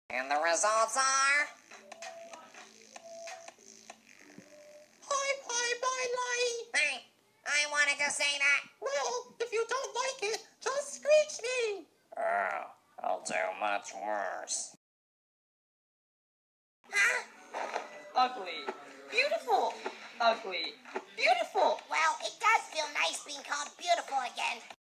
And the results are... Hey, I wanted to say that. Well, if you don't like it, just screech me. Oh, I'll do much worse. Huh? Ugly. Beautiful. Ugly. Beautiful. Well, it does feel nice being called beautiful again.